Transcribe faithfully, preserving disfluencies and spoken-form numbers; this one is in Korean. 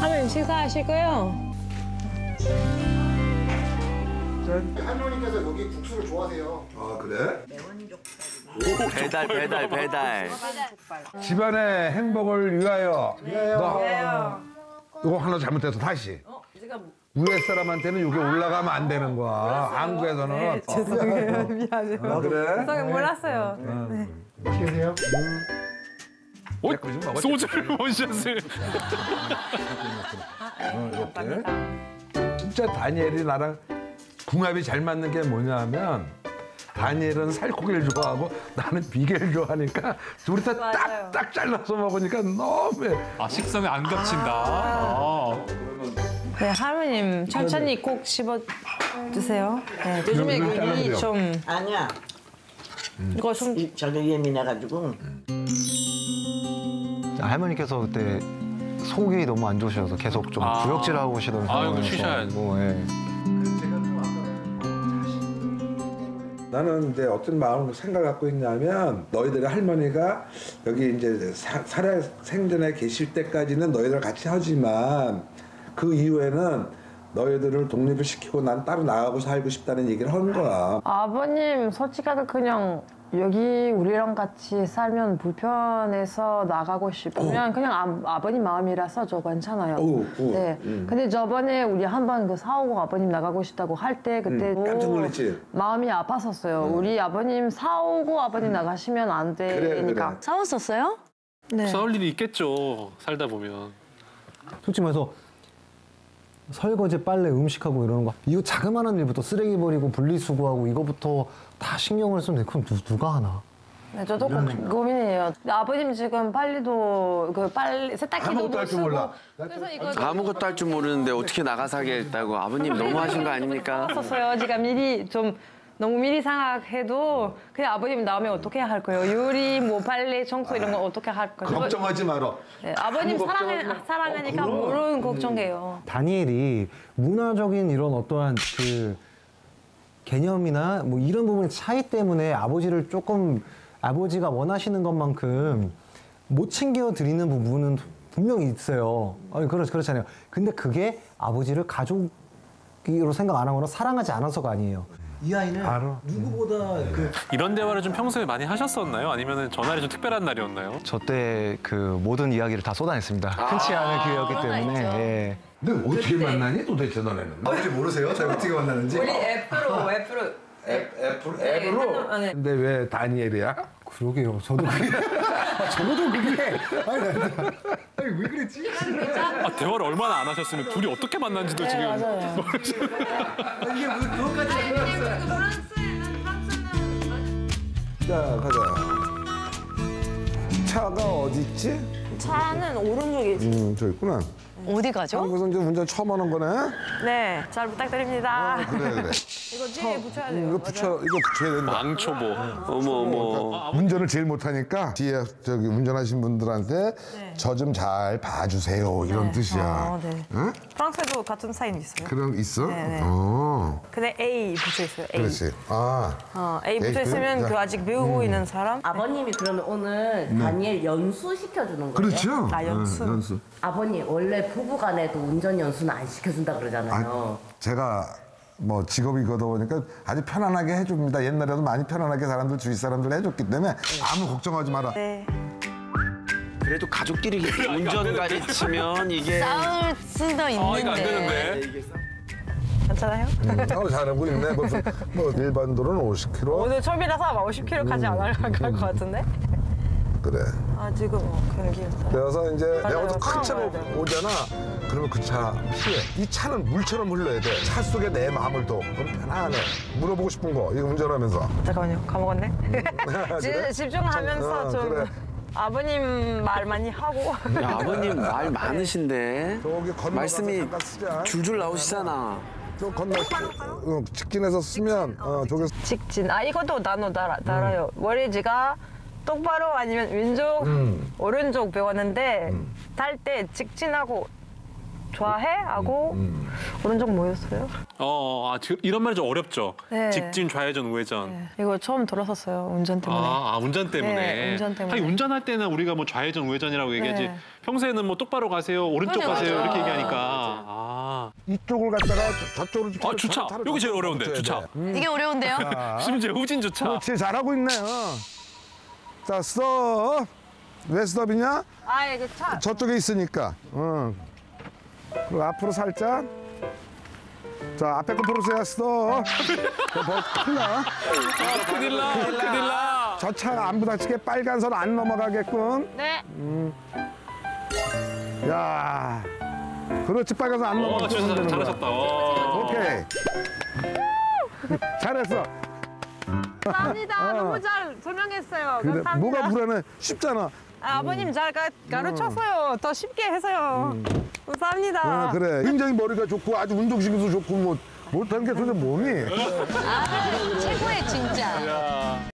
할머니 식사하시고요. 할머니께서 여기 국수를 좋아하세요. 아 그래? 오, 배달 배달 배달. 집안의 행복을 위하여. 위하여. 너 이거 하나 잘못해서 다시. 위에 사람한테는 이게 올라가면 안 되는 거야. 한국에서는. 네, 죄송해요. 미안해요. 아, 그래? 죄송해요. 몰랐어요. 네. 드세요. 어? 소주를 원샷을. 어, 이렇게. 진짜 다니엘이 나랑 궁합이 잘 맞는 게 뭐냐면 다니엘은 살코기를 좋아하고 나는 비계를 좋아하니까 둘이 다 딱딱 잘라서 먹으니까 너무 해. 아, 식성에 안 겹친다. 아. 네, 할머님 천천히 꼭 씹어 드세요. 네, 요즘에 여기 좀 아니야. 이거 좀 이- 저기 예민해가지고. 할머니께서 그때 속이 너무 안 좋으셔서 계속 좀 아. 구역질하고 오시던 아이고, 상황이어서 쉬셔야지. 뭐, 예. 나는 이제 어떤 마음을 생각 갖고 있냐면 너희들의 할머니가 여기 이제 사- 살아 생전에 계실 때까지는 너희들 같이 하지만 그 이후에는 너희들을 독립을 시키고 난 따로 나가고 살고 싶다는 얘기를 하는 거야. 아버님 솔직하게 그냥 여기 우리랑 같이 살면 불편해서 나가고 싶으면 어. 그냥 아, 아버님 마음이라서 저 괜찮아요. 오, 오, 네. 음. 근데 저번에 우리 한번 그 사오고 아버님 나가고 싶다고 할 때 그때 음, 깜짝 놀랐지? 마음이 아팠었어요. 우리 아버님 사오고 아버님 나가시면 안 그래, 되니까. 그래. 싸웠었어요? 네. 싸울 일이 있겠죠. 살다 보면. 솔직히 말해서 설거지, 빨래, 음식하고 이러는 거 이거 자그마한 일부터 쓰레기 버리고 분리수거하고 이거부터 다 신경을 쓰면 돼. 그럼 누, 누가 하나? 네, 저도 고, 고민이에요. 근데 아버님 지금 빨리도 그 빨리 세탁기도 아무것도 못 할 줄 쓰고 몰라. 그래서 이거 아무것도 할 줄 모르는데 어떻게 나가서 하겠다고 아버님 너무 하신 거 아닙니까? 썼어요. 제가 미리 좀 너무 미리 생각해도 그냥 아버님 나오면 어떻게 할 거예요? 요리, 뭐 빨래, 청소 이런 거 어떻게 할 거예요? 걱정하지 마라. 네, 아버님 아무 사랑해, 걱정하지 마. 사랑하니까 어, 그럼. 모르는 걱정해요. 다니엘이 문화적인 이런 어떠한 그 개념이나 뭐 이런 부분의 차이 때문에 아버지를 조금 아버지가 원하시는 것만큼 못 챙겨드리는 부분은 분명히 있어요. 아니, 그렇, 그렇잖아요. 근데 그게 아버지를 가족으로 생각 안 하거나 사랑하지 않아서가 아니에요. 이 아이는 알아. 누구보다 그 이런 대화를 좀 평소에 많이 하셨었나요? 아니면 전날이 좀 특별한 날이었나요? 저 때 그 모든 이야기를 다 쏟아냈습니다. 흔치 않은 기회였기 때문에. 예. 근데 어떻게 만나니 도대체 너네는? 아버지 모르세요? 저희 어떻게 만나는지? F로, F로. 앱, 앱으로? 앱으로? 네. 근데 왜 다니엘이야? 그러게요. 저도 그게 아, 저도 그게 아니, 아니, 아니 왜 그랬지? 아, 대화를 얼마나 안 하셨으면 둘이 어떻게 만난지도 지금. 맞아요. 이게 무슨 그것까지 자, 가자. 차가 어디 있지? 차는 오른쪽에 있어요. 음, 저 있구나. 어디 가죠? 한국에서 이제 운전 처음 하는 거네? 네, 잘 부탁드립니다. 그래, 그래. 이거 뒤에 붙여야 돼요. 이거 붙여, 이거 붙여야 된다. 망초보. 어머 어머. 운전을 제일 못하니까 뒤에 저기 운전하신 분들한테 네. 저 좀 잘 봐주세요 이런 뜻이야. 어, 네. 응? 프랑스에도 같은 사인 있어요. 그런 있어? 네, 네. 어, 근데 A 붙여 있어요. A. 그렇지. 아, 어, A A 붙어 있으면 그- 그 아직 배우고 있는 사람. 아버님이 그러면 오늘 다니엘 연수 시켜주는 거예요? 그렇죠. 아, 연수. 네, 연수. 아버님 원래 부부간에도 운전 연수는 안 시켜준다 그러잖아요. 아, 제가 뭐 직업이 그러다 보니까 아주 편안하게 해줍니다. 옛날에도 많이 편안하게 사람들 주위 사람들 해줬기 때문에 아무 걱정하지 마라. 네. 그래도 가족끼리 운전까지 치면 이게 싸울 수도 있는데. 아, 이거 안 되는데. 괜찮아요? 어, 잘하고 있네. 무슨 뭐 일반 도로는 오십 킬로미터. 오늘 처음이라서 아마 오십 킬로미터까지 안 올라갈 것 같은데? 그래. 아, 지금 뭐 경기에서. 그래서 이제 내가 맞아요. 어떤 큰 차가 상황 봐야 오잖아. 그러면 그 차 피해. 이 차는 물처럼 흘러야 돼. 차 속에 내 마음을 둬. 그럼 편안해. 물어보고 싶은 거 이거 운전하면서. 잠깐만요, 까먹었네. 지- 그래? 집중하면서 어, 좀 그래. 아버님 말 많이 하고. 야, 아버님 말 많으신데 저기 건너가서 말씀이 잠깐 쓰자. 줄줄 나오시잖아. 저 건너 어, 직진해서 쓰면 어, 저기 직진. 아, 이것도 나눠 달아, 달아요. 머리지가 똑바로 아니면 왼쪽, 음. 오른쪽 배웠는데 달 때 직진하고 좋아해? 하고 음, 오른쪽 뭐였어요? 어, 아, 지금 이런 말이 좀 어렵죠. 네. 직진, 좌회전, 우회전. 네. 이거 처음 들었었어요. 운전 때문에. 아, 아, 운전 때문에. 네, 운전 때문에. 하긴 운전할 때는 우리가 뭐 좌회전, 우회전이라고 얘기하지. 네. 평소에는 뭐 똑바로 가세요, 오른쪽 맞아요, 가세요 맞아요. 이렇게 얘기하니까. 아, 이쪽을 갖다가 저- 저쪽으로 아, 주차. 여기 제일 어려운데, 주차. 이게 어려운데요? 심지어 후진 주차. 그렇지, 잘하고 있네요. 자, 스톱. 왜 스톱이냐? 아, 이거 차. 저쪽에 있으니까. 응. 그리고 앞으로 살짝. 자, 앞에 거 들어오세요. 스톱. 그거 뭐 큰일 나. 아, 큰일 나, 큰일 나. 저 차 안 부딪히게 빨간 선 안 넘어가게끔. 네. 야, 그렇지, 빨간 선 안 어, 넘어가게끔 진짜 되는 거야. 잘하셨다. 어. 오케이. 잘했어. 감사합니다. 어. 너무 잘 설명했어요. 그래, 감사합니다. 뭐가 불안해? 쉽잖아. 아, 아버님 잘 가, 가르쳤어요. 더 쉽게 해서요. 감사합니다. 어, 그래. 굉장히 머리가 좋고 아주 운동신경도 좋고 뭐 못하는 게 도대체 몸이. 최고의 진짜.